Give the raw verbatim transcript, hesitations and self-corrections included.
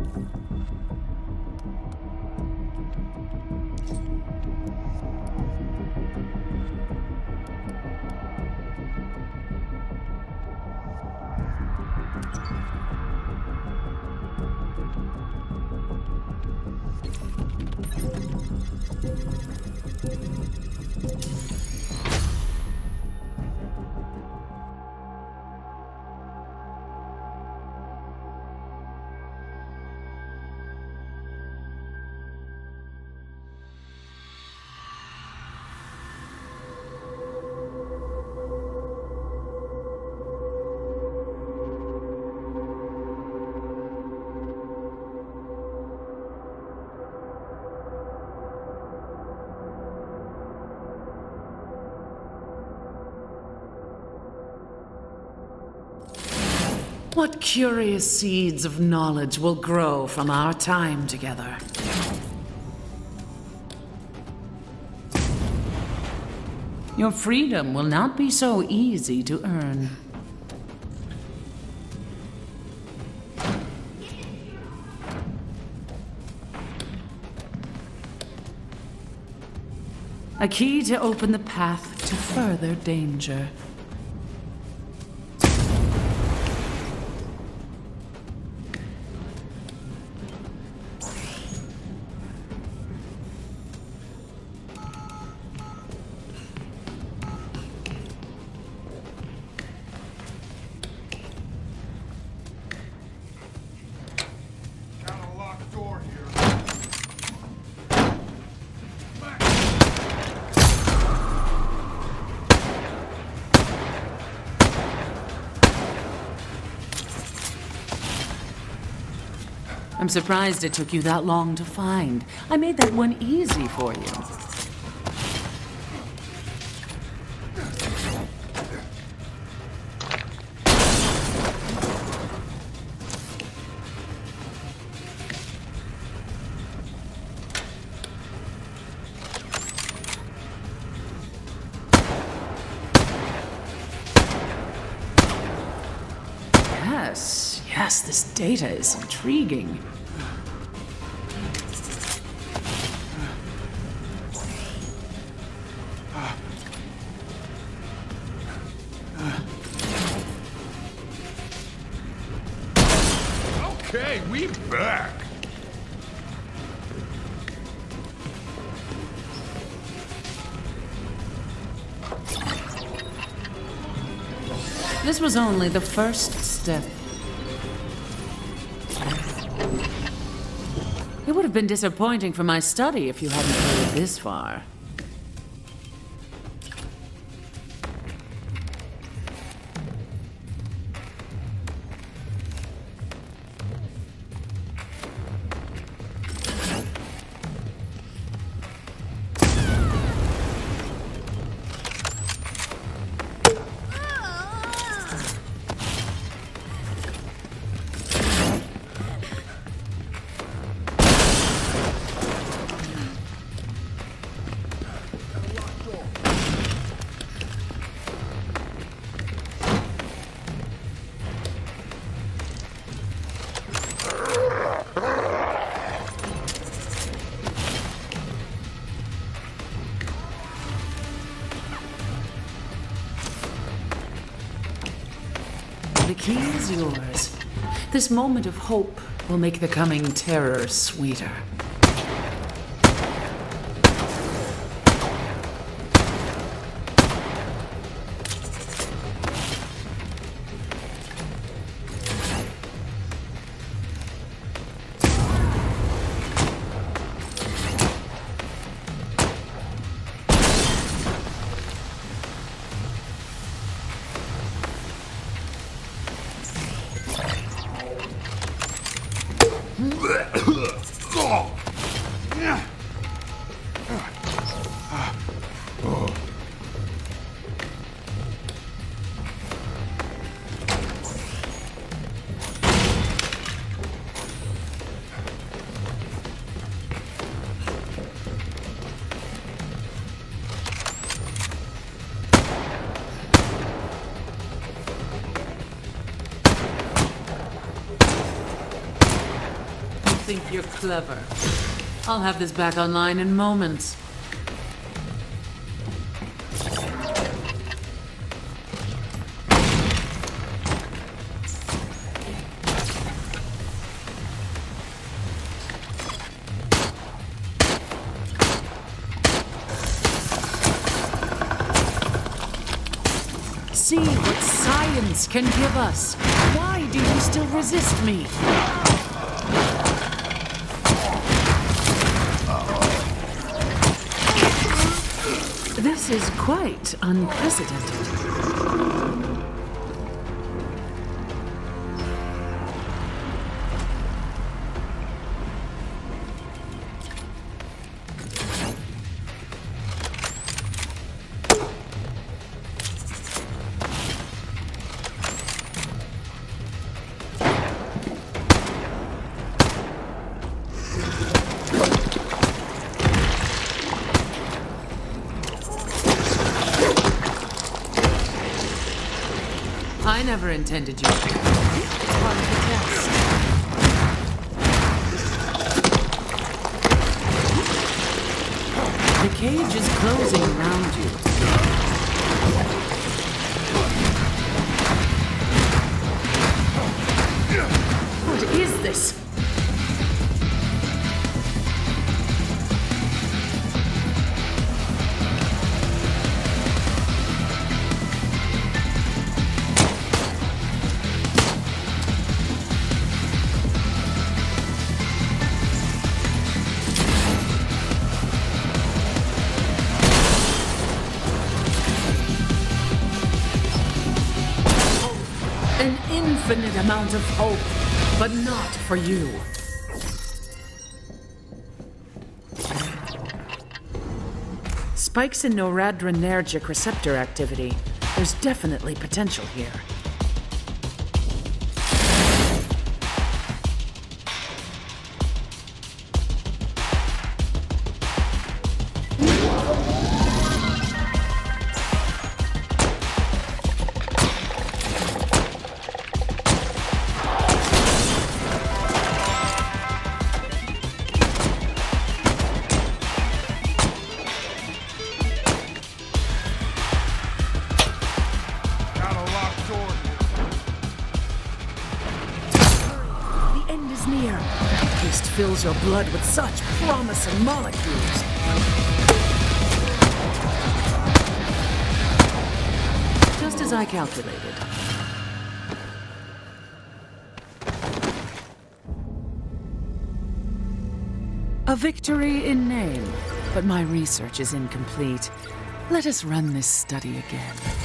What curious seeds of knowledge will grow from our time together? Your freedom will not be so easy to earn. A key to open the path to further danger. I'm surprised it took you that long to find. I made that one easy for you. Yes, yes, this data is intriguing. Okay, we back. This was only the first step. It would have been disappointing for my study if you hadn't made it this far. The key is yours. This moment of hope will make the coming terror sweeter. think you're clever. I'll have this back online in moments. See what science can give us. Why do you still resist me? This is quite unprecedented. I never intended you. Part of the test. The cage is closing around you. What is this? An infinite amount of hope, but not for you. Spikes in noradrenergic receptor activity. There's definitely potential here. Near. That taste fills your blood with such promising molecules. Just as I calculated. A victory in name, but my research is incomplete. Let us run this study again.